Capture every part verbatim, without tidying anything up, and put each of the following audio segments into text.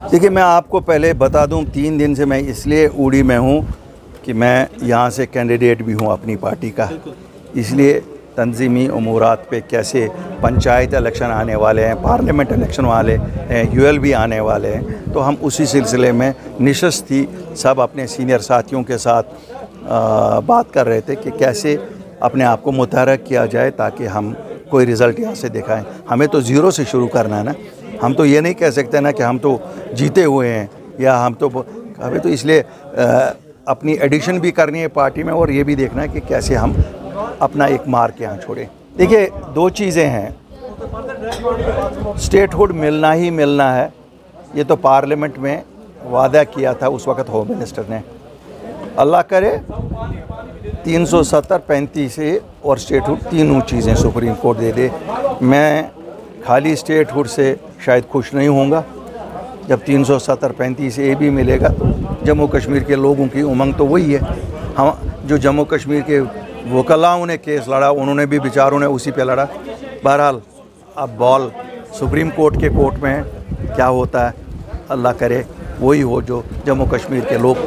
देखिए, मैं आपको पहले बता दूं, तीन दिन से मैं इसलिए उड़ी में हूं कि मैं यहां से कैंडिडेट भी हूं अपनी पार्टी का। इसलिए तंजीमी उमूरात पे कैसे पंचायत इलेक्शन आने वाले हैं, पार्लियामेंट इलेक्शन वाले हैं, यूएल भी आने वाले हैं, तो हम उसी सिलसिले में निशस्त थी, सब अपने सीनियर साथियों के साथ आ, बात कर रहे थे कि कैसे अपने आप को मुतहरक किया जाए ताकि हम कोई रिज़ल्ट यहाँ से दिखाएं। हमें तो ज़ीरो से शुरू करना है ना, हम तो ये नहीं कह सकते ना कि हम तो जीते हुए हैं या हम तो हमें तो इसलिए अपनी एडिशन भी करनी है पार्टी में और ये भी देखना है कि कैसे हम अपना एक मार्क यहाँ छोड़ें। देखिए, दो चीज़ें हैं, स्टेटहुड मिलना ही मिलना है, ये तो पार्लियामेंट में वादा किया था उस वक़्त होम मिनिस्टर ने। अल्लाह करे तीन सौ सत्तर पैंतीस और स्टेटहुड तीनों चीज़ें सुप्रीम कोर्ट दे दे। मैं खाली स्टेटहुड से शायद खुश नहीं होऊंगा। जब तीन सौ सत्तर पैंतीस ए भी मिलेगा तो जम्मू कश्मीर के लोगों की उमंग तो वही है। हम जो जम्मू कश्मीर के वकलाओं ने केस लड़ा, उन्होंने भी बेचारों ने उसी पे लड़ा। बहरहाल अब बॉल सुप्रीम कोर्ट के कोर्ट में है, क्या होता है अल्लाह करे वही हो जो जम्मू कश्मीर के लोग।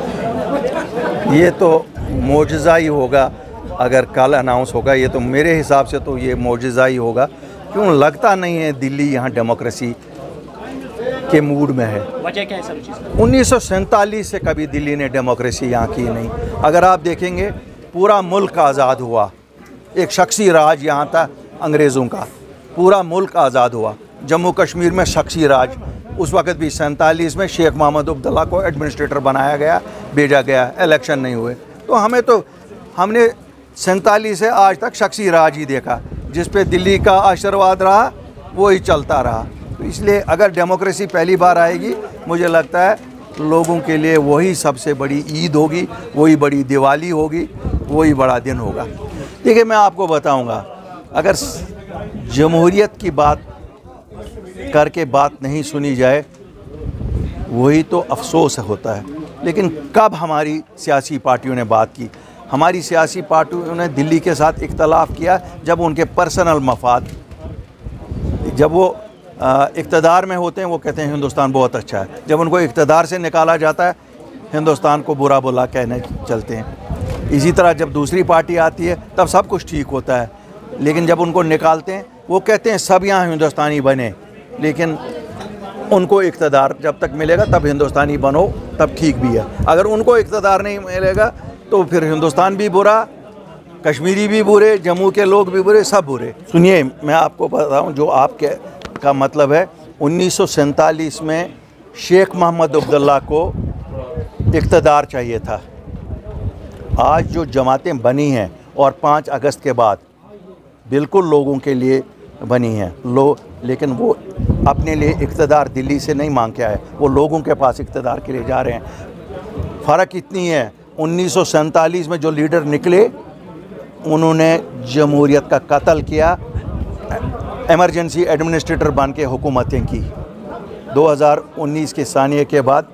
ये तो मौजज़ा ही होगा अगर कल अनाउंस होगा, ये तो मेरे हिसाब से तो ये मौजज़ा ही होगा। क्यों लगता नहीं है दिल्ली यहाँ डेमोक्रेसी के मूड में है। वजह क्या है सब चीज़? उन्नीस सौ सैंतालीस से कभी दिल्ली ने डेमोक्रेसी यहाँ की नहीं। अगर आप देखेंगे पूरा मुल्क आज़ाद हुआ, एक शख्सी राज यहाँ था अंग्रेज़ों का, पूरा मुल्क आज़ाद हुआ। जम्मू कश्मीर में शख्सी राज, उस वक़्त भी सैंतालीस में शेख मोहम्मद अब्दुल्ला को एडमिनिस्ट्रेटर बनाया गया, भेजा गया, इलेक्शन नहीं हुए। तो हमें तो हमने सैंतालीस से आज तक शख्सी राज ही देखा, जिस पे दिल्ली का आशीर्वाद रहा वो ही चलता रहा। तो इसलिए अगर डेमोक्रेसी पहली बार आएगी, मुझे लगता है लोगों के लिए वही सबसे बड़ी ईद होगी, वही बड़ी दिवाली होगी, वही बड़ा दिन होगा। देखिए, मैं आपको बताऊंगा, अगर जमहूरियत की बात करके बात नहीं सुनी जाए वही तो अफसोस होता है। लेकिन कब हमारी सियासी पार्टियों ने बात की? हमारी सियासी पार्टियों ने दिल्ली के साथ इख्तलाफ किया जब उनके पर्सनल मफाद, जब वो इक़्तिदार में होते हैं वो कहते हैं हिंदुस्तान बहुत अच्छा है, जब उनको इक़्तिदार से निकाला जाता है हिंदुस्तान को बुरा बुला कहने चलते हैं। इसी तरह जब दूसरी पार्टी आती है तब सब कुछ ठीक होता है, लेकिन जब उनको निकालते हैं वो कहते हैं सब यहाँ हिंदुस्तानी बने, लेकिन उनको इक़्तिदार जब तक मिलेगा तब हिंदुस्तानी बनो, तब ठीक भी है। अगर उनको इक़्तिदार नहीं मिलेगा तो फिर हिंदुस्तान भी बुरा, कश्मीरी भी बुरे, जम्मू के लोग भी बुरे, सब बुरे। सुनिए, मैं आपको बताऊं, जो आपके का मतलब है, उन्नीस सौ सैंतालीस में शेख मोहम्मद अब्दुल्ला को इक़्तिदार चाहिए था। आज जो जमातें बनी हैं और पाँच अगस्त के बाद बिल्कुल लोगों के लिए बनी हैं लो, लेकिन वो अपने लिए इक़्तिदार दिल्ली से नहीं मांग के आए, वो लोगों के पास इक़्तिदार के लिए जा रहे हैं। फ़र्क इतनी है, उन्नीस सौ सैंतालीस में जो लीडर निकले उन्होंने जमहूरियत का कत्ल किया, एमरजेंसी एडमिनिस्ट्रेटर बन के हुकूमतें की। दो हज़ार उन्नीस के सानिए के बाद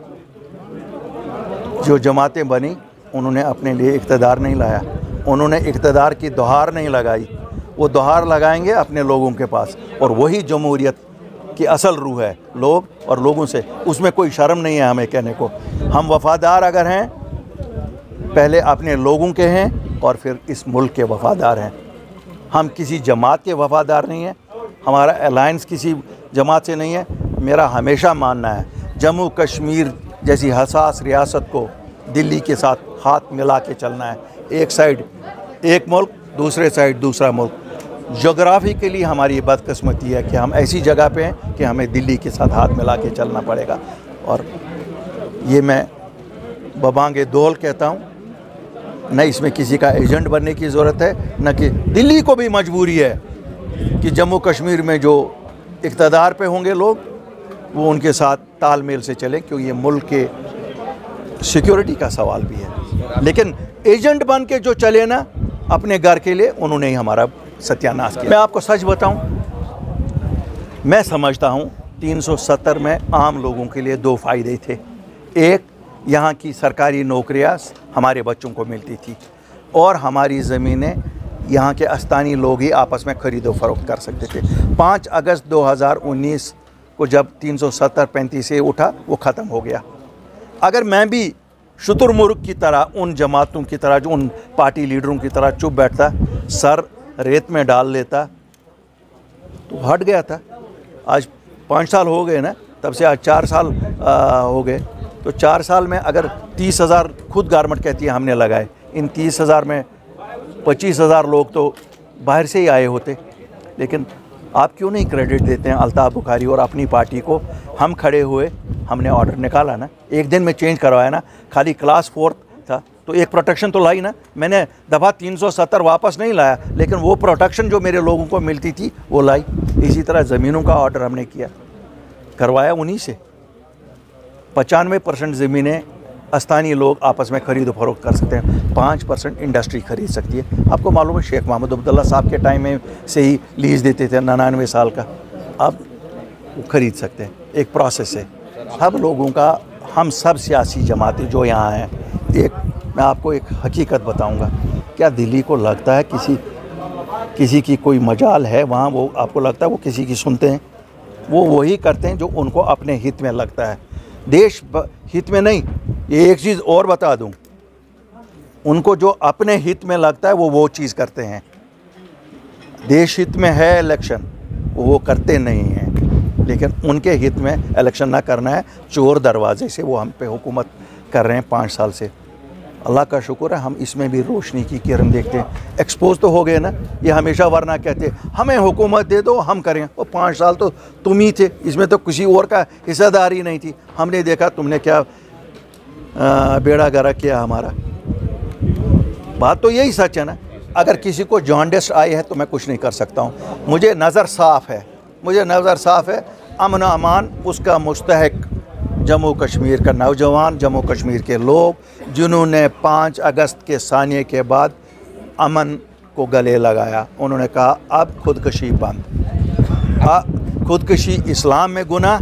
जो जमातें बनी उन्होंने अपने लिए इक़्तिदार नहीं लाया, उन्होंने इक़्तिदार की दोहार नहीं लगाई, वो दोहार लगाएंगे अपने लोगों के पास। और वही जमहूरियत की असल रूह है, लोग और लोगों से। उसमें कोई शर्म नहीं है हमें कहने को। हम वफ़ादार अगर हैं पहले अपने लोगों के हैं और फिर इस मुल्क के वफ़ादार हैं। हम किसी जमात के वफ़ादार नहीं हैं, हमारा अलायंस किसी जमात से नहीं है। मेरा हमेशा मानना है जम्मू कश्मीर जैसी हसास रियासत को दिल्ली के साथ हाथ मिला के चलना है। एक साइड एक मुल्क, दूसरे साइड दूसरा मुल्क। जोग्राफ़ी के लिए हमारी बदकिस्मती है कि हम ऐसी जगह पे हैं कि हमें दिल्ली के साथ हाथ मिला के चलना पड़ेगा। और ये मैं बबांगे दोल कहता हूँ, न इसमें किसी का एजेंट बनने की ज़रूरत है, न कि दिल्ली को भी मजबूरी है कि जम्मू कश्मीर में जो इक़्तिदार पे होंगे लोग वो उनके साथ तालमेल से चलें, क्योंकि ये मुल्क के सिक्योरिटी का सवाल भी है। लेकिन एजेंट बन के जो चले ना अपने घर के लिए, उन्होंने ही हमारा सत्यानाश किया। मैं आपको सच बताऊं, मैं समझता हूं तीन सौ सत्तर में आम लोगों के लिए दो फ़ायदे थे। एक, यहाँ की सरकारी नौकरियाँ हमारे बच्चों को मिलती थी और हमारी ज़मीनें यहाँ के अस्तानी लोग ही आपस में ख़रीदो फ़रोख्त कर सकते थे। पाँच अगस्त दो हज़ार उन्नीस को जब तीन सौ सत्तर पैंतीस से उठा वो ख़त्म हो गया। अगर मैं भी शुतुरमुर्ग की तरह उन जमातों की तरह जो उन पार्टी लीडरों की तरह चुप बैठता, सर रेत में डाल लेता तो हट गया था। आज पाँच साल हो गए ना, तब से आज चार साल आ, हो गए। तो चार साल में अगर तीस हज़ार खुद गारमेंट कहती है हमने लगाए, इन तीस हज़ार में पच्चीस हज़ार लोग तो बाहर से ही आए होते। लेकिन आप क्यों नहीं क्रेडिट देते हैं अल्ताफ़ बुखारी और अपनी पार्टी को? हम खड़े हुए, हमने ऑर्डर निकाला ना, एक दिन में चेंज करवाया ना। खाली क्लास फोर्थ था तो एक प्रोटेक्शन तो लाई ना। मैंने दफ़ा तीन सौ सत्तर वापस नहीं लाया, लेकिन वो प्रोटेक्शन जो मेरे लोगों को मिलती थी वो लाई। इसी तरह ज़मीनों का ऑर्डर हमने किया, करवाया उन्हीं से। पचानवे परसेंट ज़मीनें स्थानीय लोग आपस में ख़रीद फरोख्त कर सकते हैं, पाँच परसेंट इंडस्ट्री खरीद सकती है। आपको मालूम है शेख मोहम्मद अब्दुल्ला साहब के टाइम में से ही लीज़ देते थे निन्यानवे साल का, अब वो ख़रीद सकते हैं। एक प्रोसेस है सब लोगों का। हम सब सियासी जमातें जो यहाँ हैं, एक मैं आपको एक हकीकत बताऊँगा। क्या दिल्ली को लगता है किसी किसी की कोई मजाल है वहाँ? वो आपको लगता है वो किसी की सुनते हैं? वो वही करते हैं जो उनको अपने हित में लगता है, देश हित में नहीं। ये एक चीज़ और बता दूं, उनको जो अपने हित में लगता है वो वो चीज़ करते हैं। देश हित में है इलेक्शन, वो वो करते नहीं हैं। लेकिन उनके हित में इलेक्शन ना करना है, चोर दरवाजे से वो हम पे हुकूमत कर रहे हैं पाँच साल से। अल्लाह का शुक्र है हम इसमें भी रोशनी की किरण देखते हैं। एक्सपोज तो हो गए ना। ये हमेशा वरना कहते हमें हुकूमत दे दो हम करें। वो पाँच साल तो तुम ही थे, इसमें तो किसी और का हिस्सेदारी नहीं थी। हमने देखा तुमने क्या आ, बेड़ा गर्क किया हमारा। बात तो यही सच है ना। अगर किसी को जॉन्डिस आई है तो मैं कुछ नहीं कर सकता हूँ। मुझे नज़र साफ़ है, मुझे नज़र साफ़ है। अमन अमान उसका मुस्तहक जम्मू कश्मीर का नौजवान, जम्मू कश्मीर के लोग जिन्होंने पाँच अगस्त के सानिये के बाद अमन को गले लगाया। उन्होंने कहा अब खुदकशी बंद। खुदकशी इस्लाम में गुनाह,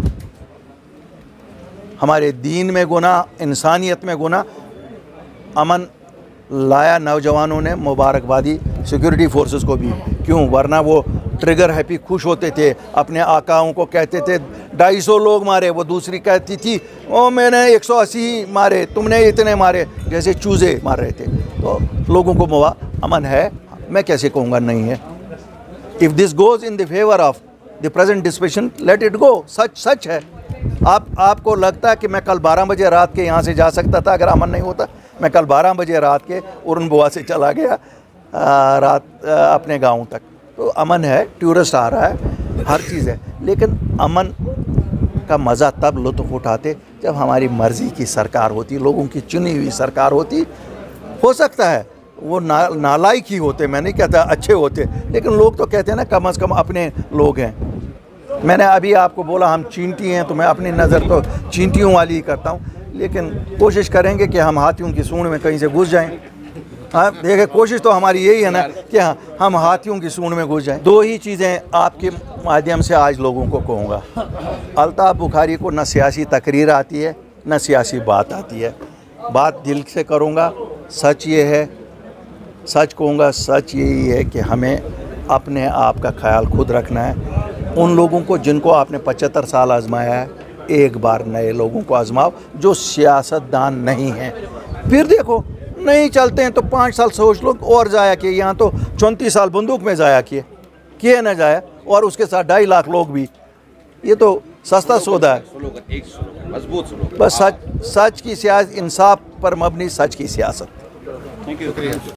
हमारे दीन में गुनाह, इंसानियत में गुनाह। अमन लाया नौजवानों ने, मुबारकबादी सिक्योरिटी फोर्सेस को भी। क्यों? वरना वो ट्रिगर हैप्पी खुश होते थे, अपने आकाओं को कहते थे ढाई सौ लोग मारे, वो दूसरी कहती थी ओ मैंने एक सौ अस्सी मारे, तुमने इतने मारे, जैसे चूज़े मार रहे थे। तो लोगों को मुआ अमन है, मैं कैसे कहूँगा नहीं है। If this goes in the favour of the present dispassion, let it go. सच सच है। आप आपको लगता है कि मैं कल बारह बजे रात के यहाँ से जा सकता था अगर अमन नहीं होता? मैं कल बारह बजे रात के उर्न बुआ से चला गया आ, रात आ, अपने गाँव तक। तो अमन है, टूरिस्ट आ रहा है, हर चीज़ है। लेकिन अमन का मज़ा तब लुत्फ़ उठाते जब हमारी मर्ज़ी की सरकार होती, लोगों की चुनी हुई सरकार होती। हो सकता है वो ना नालायक ही होते, मैं नहीं कहता अच्छे होते, लेकिन लोग तो कहते हैं ना कम अज़ कम अपने लोग हैं। मैंने अभी आपको बोला हम चींटी हैं, तो मैं अपनी नज़र तो चींटियों वाली ही करता हूँ। लेकिन कोशिश करेंगे कि हम हाथियों की सूंड में कहीं से घुस जाएं। हाँ देखिए, कोशिश तो हमारी यही है ना कि हाँ हम हाथियों की सूंड में घुस जाएं। दो ही चीज़ें आपके माध्यम से आज लोगों को कहूँगा। अल्ताफ़ बुखारी को न सियासी तकरीर आती है न सियासी बात आती है। बात दिल से करूँगा, सच ये है, सच कहूँगा, सच यही है कि हमें अपने आप का ख्याल खुद रखना है। उन लोगों को जिनको आपने पचहत्तर साल आजमाया है, एक बार नए लोगों को आजमाओ जो सियासतदान नहीं हैं। फिर देखो नहीं चलते हैं तो पाँच साल सोच लो और ज़ाया किए। यहाँ तो चौंतीस साल बंदूक में ज़ाया किए किए न जाया, और उसके साथ ढाई लाख लोग भी। ये तो सस्ता सौदा है। बस सच सच की सियासत, इंसाफ पर मबनी सच की सियासत।